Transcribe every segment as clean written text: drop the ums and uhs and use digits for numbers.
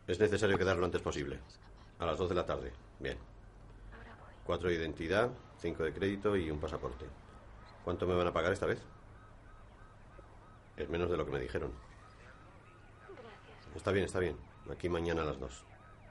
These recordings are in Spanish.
Es necesario quedar lo antes posible. A las 2 de la tarde. Bien. 4 de identidad, 5 de crédito y un pasaporte. ¿Cuánto me van a pagar esta vez? Es menos de lo que me dijeron. Está bien, está bien. Aquí mañana a las 2.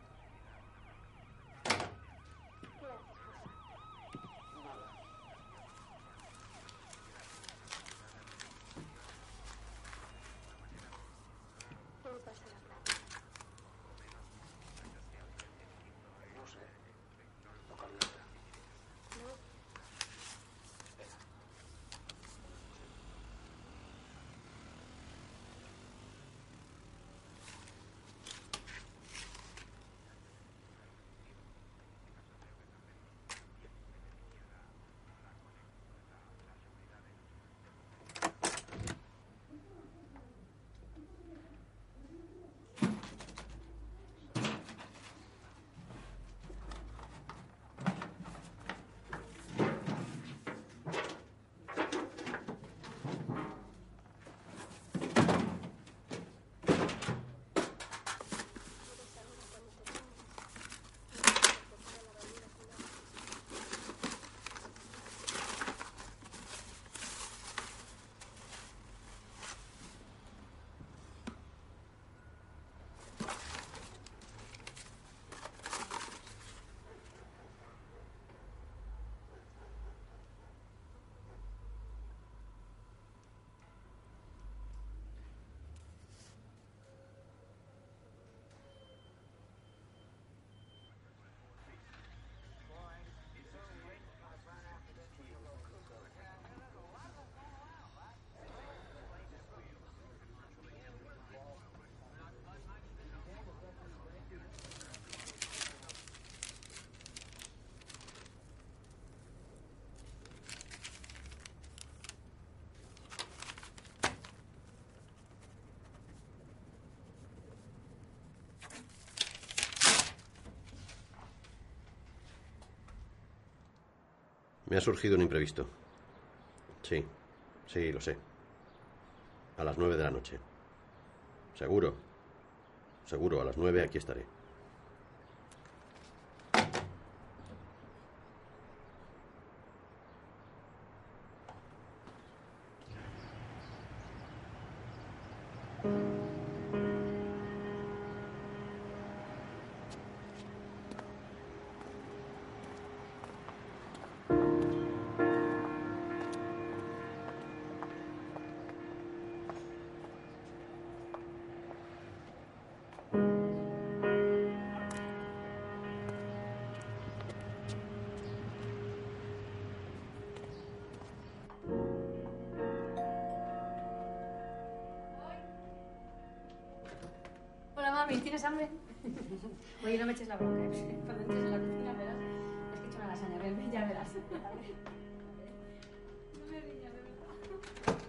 Me ha surgido un imprevisto. Sí, sí, lo sé. A las 9 de la noche. Seguro. Seguro, a las 9 aquí estaré. Hola, mami, ¿tienes hambre? Oye, no me eches la bronca, ¿eh? Cuando entres en la cocina verás. Es que he hecho una lasaña, ven, ya verás. No me riñas, de verdad.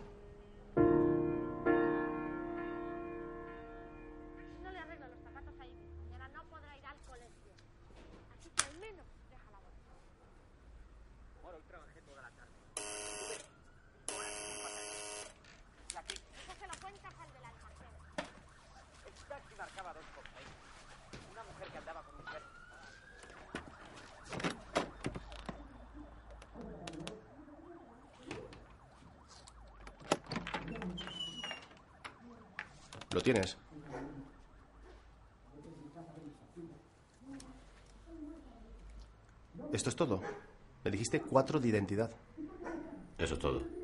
Si no le arreglo los zapatos ahí, mañana no podrá ir al colegio. Así que al menos déjala dormir. Bueno, hoy trabajé toda la tarde. Y aquí, Eso se lo cuentas al del almacén. el taxi marcaba 2,6. Una mujer que andaba con un perro. ¿Lo tienes? ¿Esto es todo? Me dijiste 4 de identidad. Eso es todo.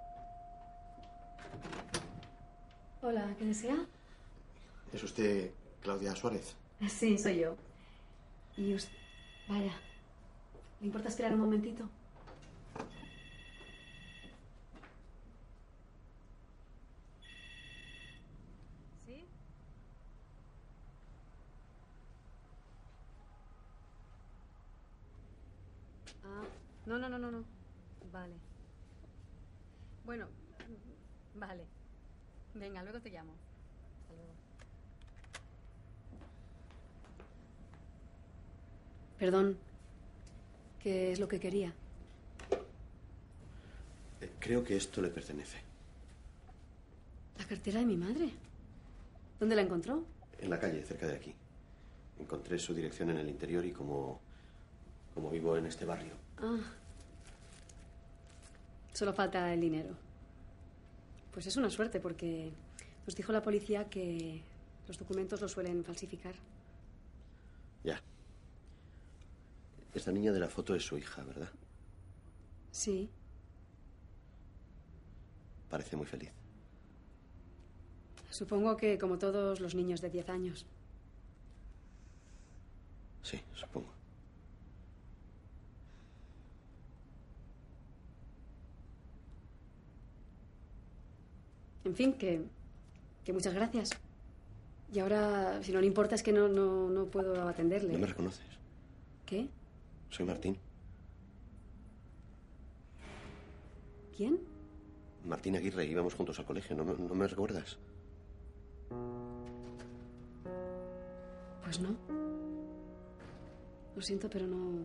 Hola, ¿quién sea? ¿Es usted Claudia Suárez. Sí, soy yo. Y usted... Vaya. ¿Le importa esperar un momentito? ¿Sí? Ah, no. Vale. Bueno, vale. Venga, luego te llamo. Hasta luego. Perdón. ¿Qué es lo que quería? Creo que esto le pertenece. La cartera de mi madre. ¿Dónde la encontró? En la calle, cerca de aquí. Encontré su dirección en el interior y como vivo en este barrio. Ah. Solo falta el dinero. Pues es una suerte porque nos dijo la policía que los documentos los suelen falsificar. Ya. Esta niña de la foto es su hija, ¿verdad? Sí. Parece muy feliz. Supongo que como todos los niños de 10 años. Sí, supongo. En fin, que muchas gracias. Y ahora, si no le importa, es que no puedo atenderle. ¿No me reconoces? ¿Qué? Soy Martín. ¿Quién? Martín Aguirre, íbamos juntos al colegio. ¿No me recuerdas? Pues no. Lo siento, pero no...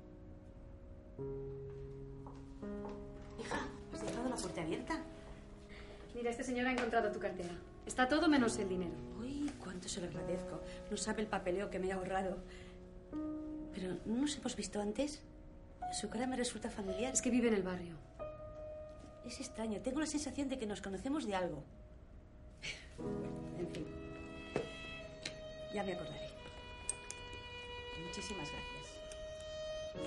Hija, ¿has dejado la puerta abierta? Mira, este señor ha encontrado tu cartera. Está todo menos el dinero. Uy, cuánto se lo agradezco. No sabe el papeleo que me he ahorrado. Pero, ¿no nos hemos visto antes? Su cara me resulta familiar. Es que vive en el barrio. Es extraño. Tengo la sensación de que nos conocemos de algo. En fin. Ya me acordaré. Muchísimas gracias.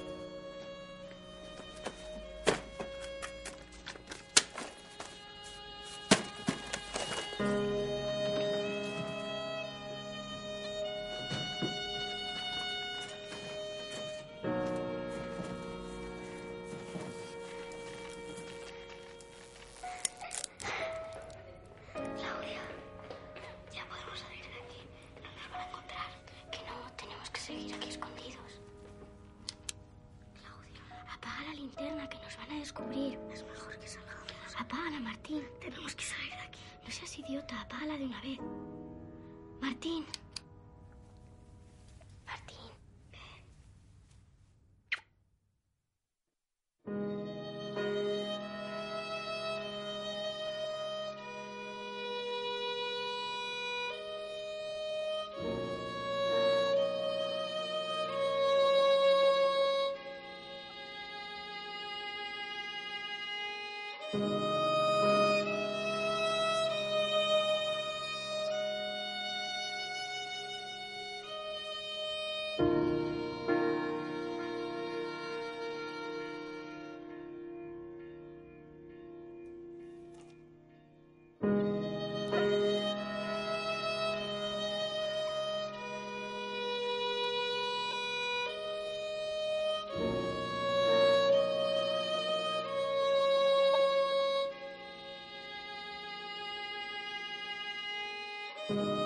Claudia, ya podemos salir de aquí. No nos van a encontrar. Que no, tenemos que seguir aquí escondidos. Claudia, apaga la linterna que nos van a descubrir. Es mejor que salgamos. Apágala, Martín. Tenemos que salir de aquí. No seas idiota, apágala de una vez. Martín. Martín. Thank you.